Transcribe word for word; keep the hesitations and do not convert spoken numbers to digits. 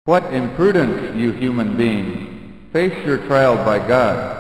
What imprudence, you human beings! Face your trial by God.